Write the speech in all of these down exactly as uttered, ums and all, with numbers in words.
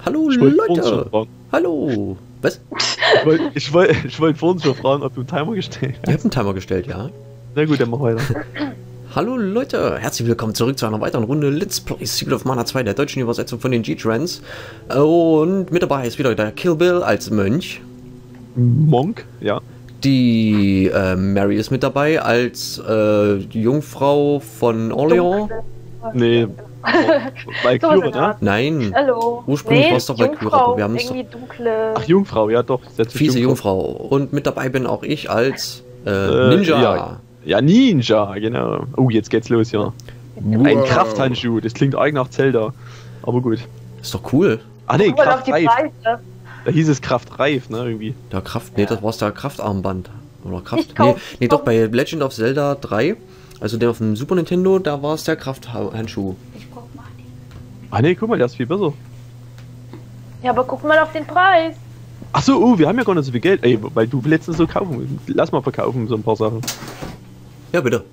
Hallo Ich wollte vorhin Leute! schon fragen. Hallo! Was? Ich wollte ich wollt, ich wollt vorhin schon fragen, ob du einen Timer gestellt hast. Ihr habt einen Timer gestellt, ja? Na gut, dann mach weiter. Hallo Leute! Herzlich willkommen zurück zu einer weiteren Runde Let's Play Secret of Mana zwei, der deutschen Übersetzung von den G-Trends. Und mit dabei ist wieder der Kill Bill als Mönch. Monk, ja. Die äh, Mary ist mit dabei als äh, Jungfrau von Orleans. Nee, Valkyrie, ne? Nein, Hallo. ursprünglich Nee, war es doch Valkyrie, Jungfrau, aber wir haben es doch... irgendwie dunkle... Ach, Jungfrau, ja doch. Das ist Fiese Jungfrau. Und mit dabei bin auch ich als äh, Ninja. Ja. ja, Ninja, genau. Oh, jetzt geht's los, ja. Wow. Ein Krafthandschuh, das klingt arg nach Zelda. Aber gut. Ist doch cool. Ah ne, Guck mal auf die Kraftreif. Preise. Da hieß es Kraftreif, ne, irgendwie. Der Kraft, nee, das war der Kraftarmband. Oder Kraft, Ich nee, kauf- nee, doch, bei Legend of Zelda drei, also der auf dem Super Nintendo, da war es der Krafthandschuh. Ich guck mal. Ah ne, guck mal, der ist viel besser. Ja, aber guck mal auf den Preis. Ach so, oh, wir haben ja gar nicht so viel Geld. Ey, weil du letztens so kaufen. Lass mal verkaufen, so ein paar Sachen. Ja, bitte.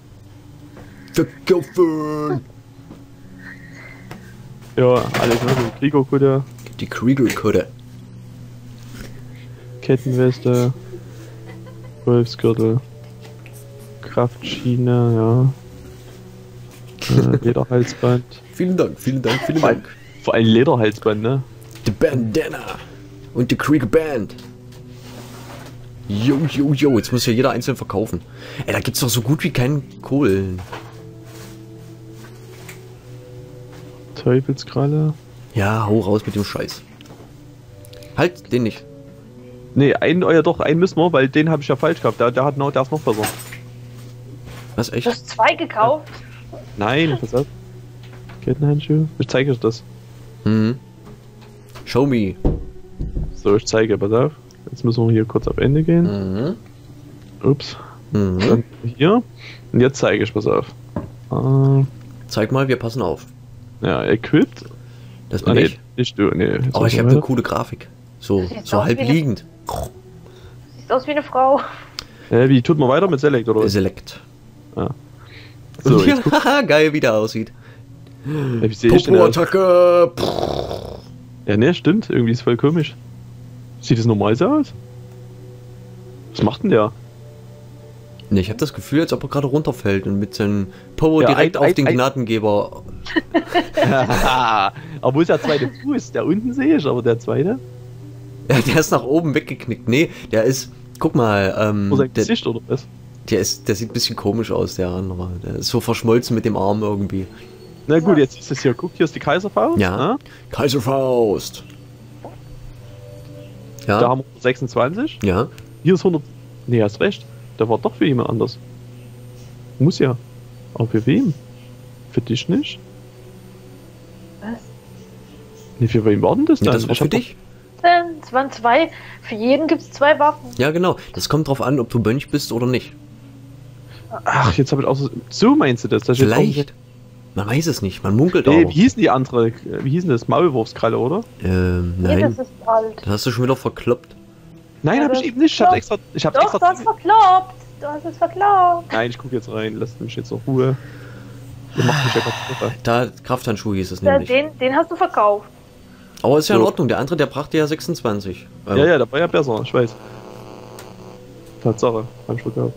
Verkaufen! Ja, alles, ne, so Kriegerkutte, Die Kriegerkutte. Kettenweste, Wolfsgürtel, Kraftschiene, ja. Äh, Lederhalsband. Vielen Dank, vielen Dank, vielen Vor allem, Dank. vor allem Lederhalsband, ne? Die Bandana. Und die Krieger Band. Jo, jo, jo, jetzt muss ja jeder einzeln verkaufen. Ey, da gibt's doch so gut wie keinen Kohlen. Teufelskralle. Ja, hau raus mit dem Scheiß. Halt, den nicht. Ne, einen, oh ja doch, einen müssen wir, weil den habe ich ja falsch gehabt. Der, der hat noch, der ist noch besser. Was, Du echt? hast zwei gekauft. Nein, pass auf. Kettenhandschuhe. Ich zeige euch das. Mhm. Show me. So, ich zeige, pass auf. Jetzt müssen wir hier kurz auf Ende gehen. Mhm. Ups. Mhm. Dann hier. Und jetzt zeige ich, pass auf. Ah, Zeig mal, wir passen auf. ja, equipped. Das Ah, bin nee, ich. nicht du, nee. jetzt Aber müssen ich wir habe eine weiter. coole Grafik. So, Sieht so aus halb wie eine- liegend. Siehst aus wie eine Frau. Äh, wie, tut man weiter mit Select, oder was? Select. Ah. So, jetzt guck, Haha, geil, wie der aussieht. ja, wie sehe ich denn aus? Popo-Attacke. Ja, ne, stimmt. Irgendwie ist voll komisch. Sieht das normal so aus? Was macht denn der? Ne, ich habe das Gefühl, als ob er gerade runterfällt und mit seinem Power Ja, direkt ein- auf ein- den ein- Gnadengeber. Aber wo ist der zweite Fuß? Der unten sehe ich, aber der zweite? Ja, der ist nach oben weggeknickt. Nee, der ist. Guck mal, ähm, Wo sein der, Gesicht oder was? der ist, der sieht ein bisschen komisch aus, der andere. Der ist so verschmolzen mit dem Arm irgendwie. Na gut, jetzt ist es hier. Guck, hier ist die Kaiserfaust. Ja. Ne? Kaiserfaust. Ja. Da haben wir sechsundzwanzig. Ja. Hier ist hundert. Nee, hast recht. Der war doch für jemand anders. Muss ja. Aber für wem? Für dich nicht? Was? Nee, für wen war denn das Nee, dann? das war Ich für hab dich. Denn es waren zwei. Für jeden gibt es zwei Waffen. Ja, genau. Das kommt drauf an, ob du Mönch bist oder nicht. Doch, ach, jetzt habe ich auch so. So meinst du das? Dass ich jetzt Vielleicht. Man weiß es nicht. Man munkelt auch- Nee, aber. wie hieß denn die andere? Wie hieß denn das? Maulwurfskralle, oder? Ähm, Nee, nein. das ist alt. Das hast du schon wieder verkloppt. Nein, Ja, habe ich das- eben nicht. Ich hab's doch. extra. Ich hab's Doch, extra. du hast verkloppt. Du hast es verkloppt. Nein, ich gucke jetzt rein. Lasst mich jetzt in Ruhe. Ihr macht mich ja kaputt. Da, Krafthandschuh hieß es Ja, nämlich. den, den hast du verkauft. Aber ist ja in So. Ordnung. Der andere, der brachte ja sechsundzwanzig. Ähm, Ja, ja, der war ja besser, ich weiß. Tatsache, hab ich verkauft.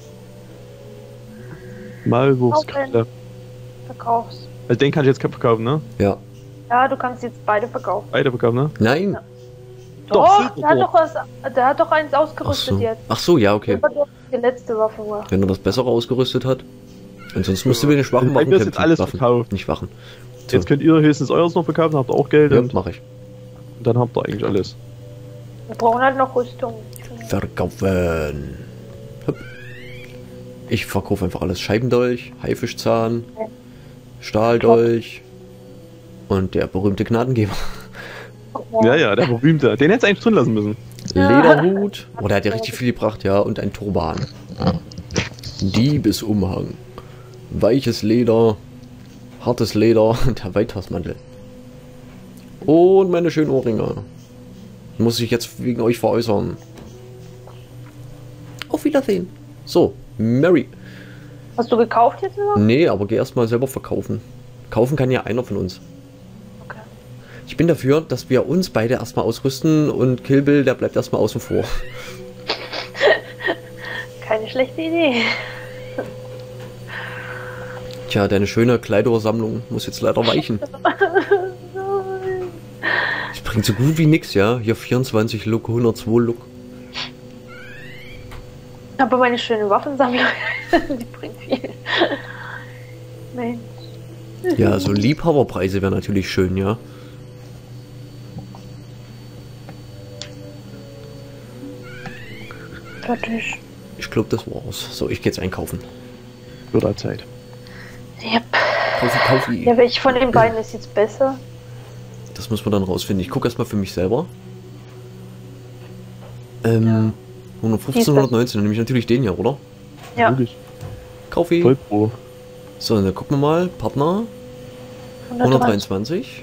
Maulwurfskralle. Verkaufst. Also den kann ich jetzt verkaufen, ne? ja. Ja, du kannst jetzt beide verkaufen. Beide verkaufen, ne? Nein. Doch, Doch, der hat doch, was, der hat doch eins Ach ausgerüstet so. jetzt. Ach so, ja, okay. Das war doch die letzte Waffe war. Wenn er das bessere ausgerüstet hat. Ansonsten müsste wir den schwachen Bei machen. mir ist jetzt kämpfen. alles Waffen. verkauft. Nicht Wachen. So. Jetzt könnt ihr höchstens eures noch verkaufen, habt ihr auch Geld Ja, und mach ich. dann habt ihr eigentlich alles. Wir brauchen halt noch Rüstung. Verkaufen. Hopp. Ich verkaufe einfach alles. Scheibendolch, Haifischzahn, Stahldolch und der berühmte Gnadengeber. Ja, ja, der berühmte. Den hättest du eigentlich drin lassen müssen. Lederhut. Oh, der hat ja richtig viel gebracht, ja. Und ein Turban. Diebesumhang. Weiches Leder. Hartes Leder. Und der Weithausmantel. Und meine schönen Ohrringe. Muss ich jetzt wegen euch veräußern. Auf Wiedersehen. So, Mary. Hast du gekauft jetzt noch? Nee, aber geh erstmal selber verkaufen. Kaufen kann ja einer von uns. Okay. Ich Ich bin dafür, dass wir uns beide erstmal ausrüsten und Kill Bill, der bleibt erstmal außen vor. Keine schlechte Idee. Tja, deine schöne Kleidersammlung muss jetzt leider weichen. Das bringt so gut wie nix, ja? Hier vierundzwanzig Look, hundertzwei Look. Aber meine schöne Waffensammlung, die bringt viel. Mensch. Ja, so Liebhaberpreise wäre natürlich schön, ja? Fertig. Ich glaube, das war's. So, ich gehe jetzt einkaufen. Wird halt Zeit. Yep. Kaufi, kaufi. Ja, welche von den beiden ist jetzt besser? Das muss man dann rausfinden. Ich gucke erstmal für mich selber. Ähm, hundertfünfzehn, hundertneunzehn, dann nehme ich natürlich den hier, oder? Ja. Wirklich. Kaufi. Voll pro. So, dann gucken wir mal. Partner. hundertdreiundzwanzig.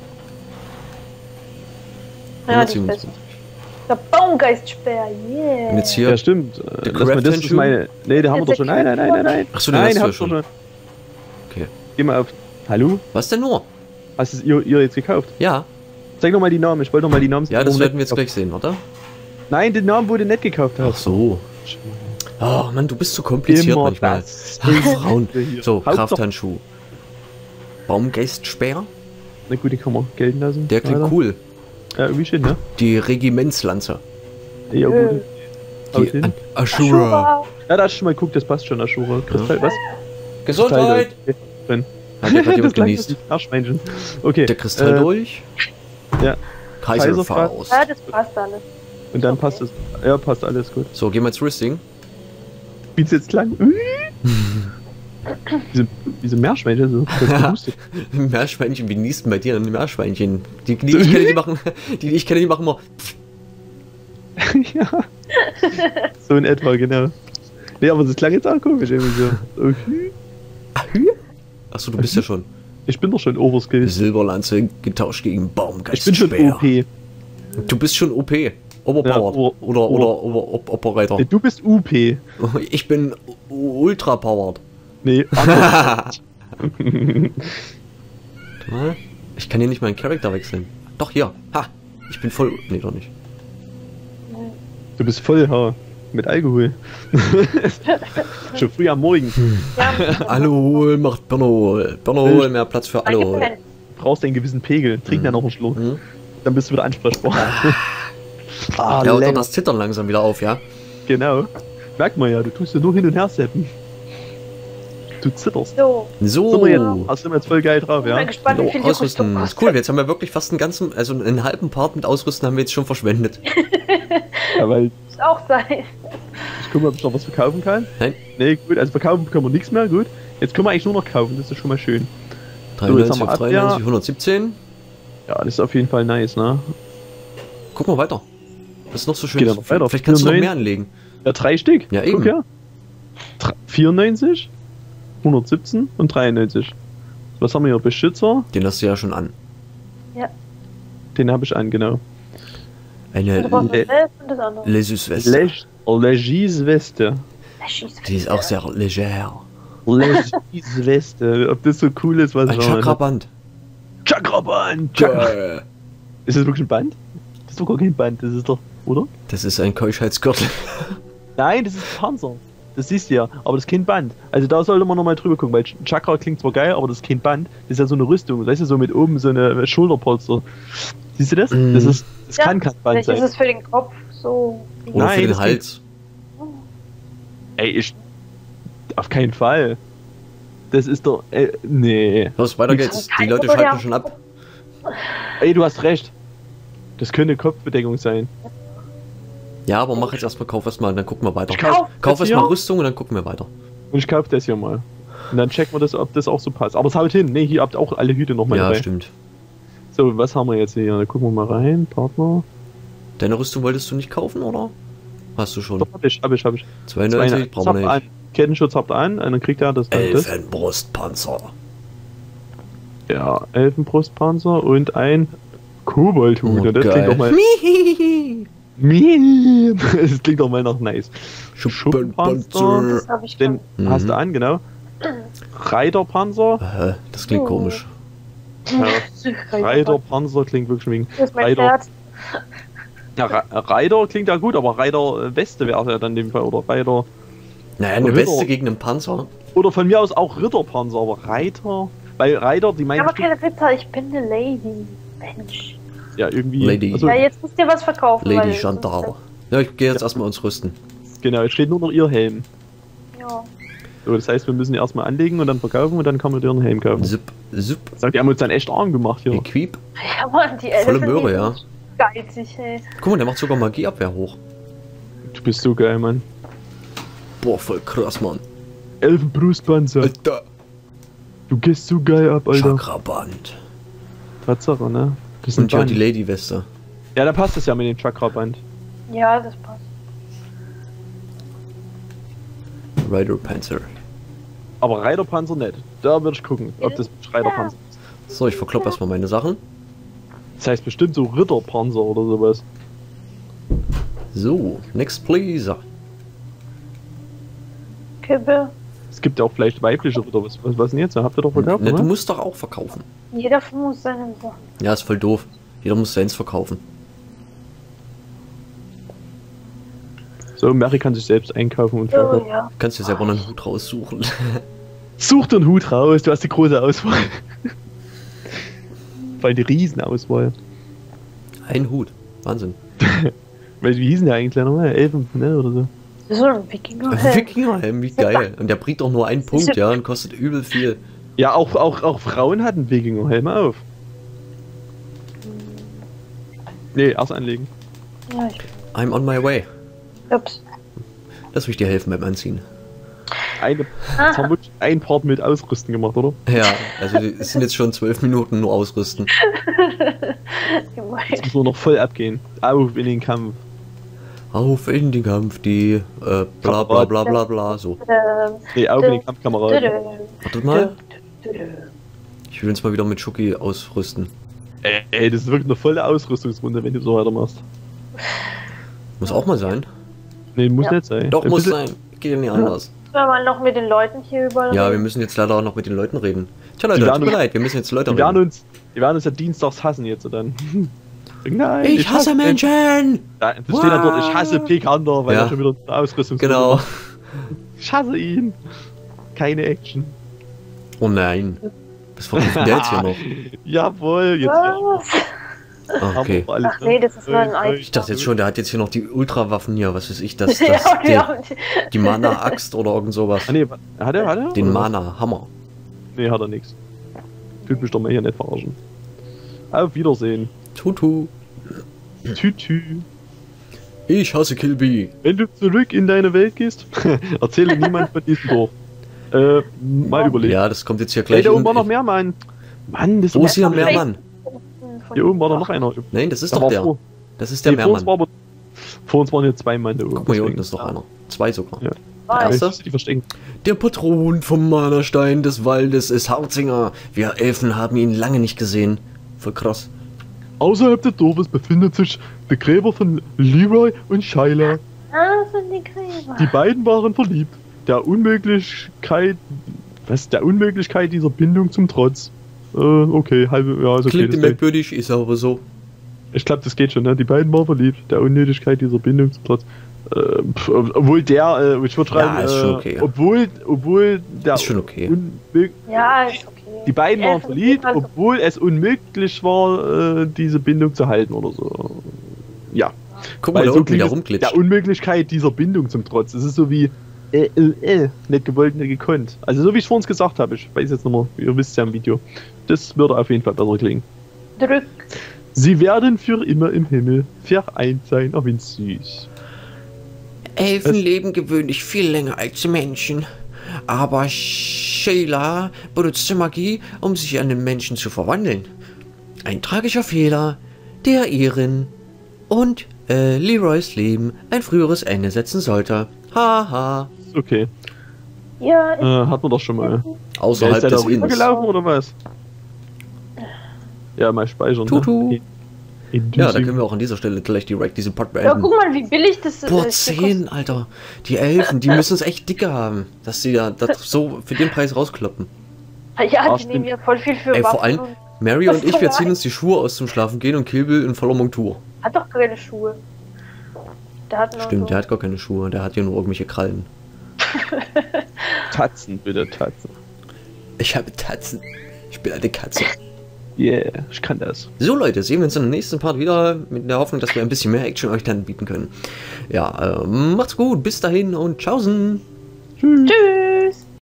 Ja, die ist besser. hundertsiebenundzwanzig. Der Baumgeistspeer, yeah. Und jetzt hier. Ja, stimmt. Äh, Der Lass mal, Craft das ist Handschuh? meine. Nee, den haben wir doch schon. Nein, nein, nein, nein, nein. Achso, den Nein, hast du ja habt ihr schon. schon. Okay. Geh mal auf. Hallo? Was denn nur? Hast es ihr, ihr jetzt gekauft? Ja. Zeig doch mal die Namen. Ich wollte doch mal die Namen. Ja, das wo werden du wir jetzt nicht gleich sehen, oder? gekauft- Nein, den Namen, wo du nicht gekauft Ach hast. so. Oh Mann, du bist so kompliziert Immer manchmal. das. Ah, Frauen. Hier. So, Hauptsache- Krafthandschuh. Baumgeistspeer. Na gut, den kann man gelten lassen. Der klingt Alter. cool. Ja, irgendwie schön, ne? Die Regimentslanze. Ja, Äh. gut. Haut Die hin. An- Ashura. Ashura. Ja, da hast du schon mal geguckt, das passt schon, Ashura. Kristall, was? Gesundheit. Okay, drin. Hat ja gerade jemand Das klang genießt. wie Arschschweinchen. Okay. Der Kristalldolch. Äh, ja. Kaiserfaust. Ja, das passt alles. Äh, und dann Okay. passt es. Ja, passt alles gut. So, gehen wir ins Risting. Wie es jetzt klang. diese, diese Meerschweinchen, so. Das gehustet. Meerschweinchen, wie niest denn bei dir ein Meerschweinchen? Die, die ich kenne, die machen, die, die ich kenne, die machen immer. Ja. So in etwa, genau. Nee, aber das klang jetzt auch komisch irgendwie so. Okay. Achso, du bist ja schon. Ich bin doch schon Overskill. Silberlanze getauscht gegen Ich bin schon Baumgeistspeer. O P. Du bist schon O P. Oberpowered. Ja, o- oder, o- oder, oder Op Operator. Nee, du bist U P. Ich bin ultra powered. Nee, anders. Mal. Ich kann hier nicht meinen Charakter wechseln. Doch, hier. Ha. Ich bin voll. Nee, doch nicht. Du bist voll ha, mit Alkohol. Schon früh am Morgen. Ja, Alkohol macht Bernol. Bernol, mehr Platz für danke, Alkohol. Ben. Du brauchst einen gewissen Pegel. Trink dann noch einen Schluck. Mhm. Dann bist du wieder ansprechbar. ah, Ja, und dann lecker. das Zittern langsam wieder auf, ja? Genau. Merkt man ja, du tust ja nur hin und her seppen. Du zitterst. So, So. Sind wir jetzt, also sind wir jetzt voll geil drauf, ich bin ja? mal gespannt, wie Oh, viel die Rüstung Ausrüsten. Ist kostet. cool, jetzt haben wir wirklich fast einen ganzen, also einen halben Part mit Ausrüsten haben wir jetzt schon verschwendet. Ja, weil Muss auch sein. ich guck mal, ob ich noch was verkaufen kann. Nein. Nee, gut, also verkaufen können wir nichts mehr, gut. Jetzt können wir eigentlich nur noch kaufen, das ist schon mal schön. So, jetzt dreiundneunzig haben wir auf Abwehr. dreiundneunzig, hundertsiebzehn. Ja, das ist auf jeden Fall nice, ne? Guck mal weiter. Was ist noch so schön? Geht ja noch weiter. Vielleicht kannst du noch vierundneunzig. mehr anlegen. Ja, drei Stück. Ja, eben. Guck her. Dr- vierundneunzig, hundertsiebzehn und dreiundneunzig. Was haben wir hier? Beschützer? Den hast du ja schon an. Den habe ich an, genau. Eine Du brauchst Le- das West und das andere. Lesus-Weste. Leg Legis Weste. Ah, schieß. Die ist auch sehr leger. Legis Weste. Ob das so cool ist, was Ein ich auch Chakraband. nicht- Chakraband! Chakra. Äh, Ist das wirklich ein Band? Das ist doch gar kein Band, das ist doch, oder? Das ist ein Keuschheitsgürtel. Nein, das ist Panzer. Das siehst du ja, aber das ist kein Band. Also da sollte man nochmal drüber gucken, weil Chakra klingt zwar geil, aber das ist kein Band. Das ist ja so eine Rüstung, weißt du, so mit oben so eine Schulterpolster. Siehst du das? Mm. Das ist, das Ja, kann kein Band Vielleicht sein. ist es für den Kopf so. wie- Oder Nein, für den das geht- Hals. Ey, ich. Auf keinen Fall. Das ist doch. Ey, nee. Los, weiter geht's. Die Leute Oder schalten der- schon ab. Ey, du hast recht. Das könnte Kopfbedeckung sein. Ja, aber mach jetzt erstmal, kauf erstmal, dann gucken wir weiter. Ich kauf Kauf das erstmal hier Rüstung und dann gucken wir weiter. und ich kauf das hier mal. Und dann checken wir das, ob das auch so passt. Aber es haut hin. Ne, hier habt auch alle Hüte nochmal Ja, dabei. stimmt. So, was haben wir jetzt hier? Da gucken wir mal rein. Partner. Deine Rüstung wolltest du nicht kaufen, oder? Hast du schon. Doch, hab ich, hab ich, hab ich. zweiundneunzig, brauchen wir Habt nicht. an. Kettenschutz habt ihr an, und dann kriegt er das. das. Elfenbrustpanzer. Ja, Elfenbrustpanzer und ein Koboldhut. Oh, und das geil. klingt doch mal. Mie- Das klingt doch mal nach nice. Schuppenpanzer. Das habe ich Den schon. Mhm. hast du an, genau. Reiterpanzer. Äh, Das klingt Oh. komisch. Ja. Reiter, Panzer klingt wirklich wegen. Das ist mein Reiter. Pferd. Ja, Re- Reiter klingt ja gut, aber Reiter äh, Weste wäre ja dann in dem Fall. Oder Reiter. Naja, eine Ritter. Weste gegen einen Panzer. Oder von mir aus auch Ritterpanzer, aber Reiter. Weil Reiter, die Ich meinen. habe keine Ritter, ich bin eine Lady. Mensch. Ja, irgendwie. Lady. Also, Ja, jetzt müsst ihr was verkaufen. Lady weil- Gendarme. Ja, ich gehe jetzt erstmal uns rüsten. genau, jetzt steht nur noch ihr Helm. Ja. So, das heißt, wir müssen ihn erstmal anlegen und dann verkaufen und dann kann man dir einen Helm kaufen. Zip, zip, Sagt, die haben uns dann echt arm gemacht hier. Equip. Ja, Mann, die Volle Elfen, Möhre, die ja. sind geizig, ey. Guck mal, der macht sogar Magieabwehr hoch. Du bist so geil, Mann. Boah, voll krass, Mann. Elfenbrustpanzer. Alter. Du gehst so geil ab, Alter. Chakraband. Tatsache, ne? Das ist ein Und ja, Band. die Lady-Weste. Ja, da passt es ja mit dem Chakra-Band. Ja, das passt. Rider Panzer. Aber Reiterpanzer nicht. Da würde ich gucken, ob das Reiterpanzer ist. So, ich verkloppe erstmal meine Sachen. Das heißt bestimmt so Ritterpanzer oder sowas. So, next please. Kippe. Es gibt ja auch vielleicht weibliche Ritter. Was, was, was denn jetzt? Habt ihr doch verkauft, Ne, du oder? musst doch auch verkaufen. Jeder muss seine Sachen. Ja, ist voll doof. Jeder muss seins verkaufen. So, Mary kann sich selbst einkaufen und Oh verkaufen. ja. Du kannst dir selber einen Hut raussuchen. Such dir einen Hut raus, du hast die große Auswahl. Vor allem die Riesenauswahl. Ein Hut. Wahnsinn. Weil, wie hießen die eigentlich nochmal? Elfen, ne? Oder so. Das ist so ein Wikinger. Ein Wikingerhelm, wie geil. Und der bringt doch nur einen Punkt, ja, und kostet übel viel. Ja, auch, auch, auch Frauen hatten Wikingerhelme auf. Nee, erst anlegen. Ja, ich. I'm on my way. Ups. Lass mich dir helfen beim Anziehen. Eine, jetzt haben wir ein Part mit Ausrüsten gemacht, oder? Ja, also es sind jetzt schon zwölf Minuten nur ausrüsten. Gemein. Jetzt müssen wir noch voll abgehen. Auf in den Kampf. Auf in den Kampf, die äh, bla bla bla bla bla, so. Ähm, Nee, auf in den Kampf, Kameraden. Wartet mal, ich will uns mal wieder mit Schuki ausrüsten. Ey, ey, das ist wirklich eine volle Ausrüstungsrunde, wenn du so weitermachst. Muss auch mal sein. Nee, muss Ja. nicht sein. Doch, Ein muss bisschen- sein. Geht ja nicht anders. Wenn man noch mit den Leuten hier überall. Ja, wir reden. müssen jetzt leider auch noch mit den Leuten reden. Tja Leute, Die tut werden mir uns- leid, wir müssen jetzt Leute Die werden reden. uns, die werden uns ja dienstags hassen jetzt dann. Nein, Ich hasse Menschen! Ja, das steht dann dort, ich hasse Pekander, weil Ja. er schon wieder eine Ausrüstung Genau. Ich hasse ihn. Keine Action. Oh nein. Was verkauft der jetzt hier noch? Jawohl, jetzt Was? Ah, okay. haben wir alles, Ach nee, das ist nur ein Äh, Ei. Ich dachte jetzt schon, der hat jetzt hier noch die Ultrawaffen hier, was weiß ich, das, das, ja, die, ja. die Mana-Axt oder irgend sowas. Ah nee, hat er, hat er? Den Oder was? Mana-Hammer. Nee, hat er nix. Tut mich doch mal hier nicht verarschen. Auf Wiedersehen. Tutu. Tütü. Ich hasse Kilby. Wenn du zurück in deine Welt gehst, erzähle niemand von diesem Dorf. Äh, mal überlegen. Ja, das kommt jetzt hier Hey, gleich. da oben in- war noch mehr, Mann. Mann, das Wo ist hier noch mehr vielleicht- Mann? Hier oben war da noch einer. Nein, das ist Da doch war der. vor- Das ist der Nee, vor, uns war Mehrmann. aber, vor uns waren hier zwei Mann da oben. Guck mal, hier unten deswegen. ist noch einer. Zwei sogar. Ja. Ah, Der Ich erste? musste die verstecken. Der Patron vom Mana-Stein des Waldes ist Harzinger. Wir Elfen haben ihn lange nicht gesehen. Voll krass. Außerhalb des Dorfes befindet sich der Gräber von Leroy und Shyla. Ah, sind die Gräber. Die beiden waren verliebt. Der Unmöglichkeit. Was? Der Unmöglichkeit dieser Bindung zum Trotz. Äh, okay, halbe. Ja, ist okay. Klingt Das merkwürdig, ist aber so. ich glaube, das geht schon, ne? Die beiden waren verliebt. Der Unnötigkeit dieser Bindung zum Trotz. Äh, pf, obwohl der, äh, ich würde schreiben, Ja, ist schon äh, okay. obwohl, obwohl der. Ist schon okay. Unmö- Ja, ist okay. Die beiden waren Elfen sind verliebt, halt so- obwohl es unmöglich war, äh, diese Bindung zu halten oder so. Ja. Guck mal, Weil da so unten, wie klingt der es rumglitscht. der Unmöglichkeit dieser Bindung zum Trotz. Es ist so wie äh, äh, äh, nicht gewollt, nicht gekonnt. Also so wie ich vorhin gesagt habe, ich weiß jetzt nochmal, ihr wisst ja im Video. Das würde auf jeden Fall besser klingen. Drück. Sie werden für immer im Himmel vereint sein, oh wie süß. Elfen Was? leben gewöhnlich viel länger als Menschen. Aber Sheila benutzte Magie, um sich an den Menschen zu verwandeln. Ein tragischer Fehler, der ihren und äh, Leroys Leben ein früheres Ende setzen sollte. Haha. Ist okay. Ja, Äh, hatten wir doch schon mal. Wer Außerhalb ist der da des Inns. rübergelaufen oder was? Ja, mal speichern. Tutu. Ne? In Ja, da Düsing. können wir auch an dieser Stelle gleich direkt diesen Part ja, beenden. guck mal, wie billig das Boah, ist. zehn, Alter. Die Elfen, die müssen es echt dicke haben, dass sie da das so für den Preis rauskloppen. Ja, Ah, die stimmt. nehmen ja voll viel für Ey, Waffen. vor allem, und- Mary Das und ich, ist wir doch ziehen geil. uns die Schuhe aus zum Schlafen gehen und Kill Bill in voller Montur. Hat doch keine Schuhe. Der hat nur Stimmt, so. der hat gar keine Schuhe, der hat hier nur irgendwelche Krallen. Tatzen, bitte, Tatzen. Ich habe Tatzen. Ich bin eine Katze. Yeah, ich kann das. So Leute, sehen wir uns in der nächsten Part wieder mit der Hoffnung, dass wir ein bisschen mehr Action euch dann bieten können. Ja, äh, macht's gut, bis dahin und tschaußen. Tschüss.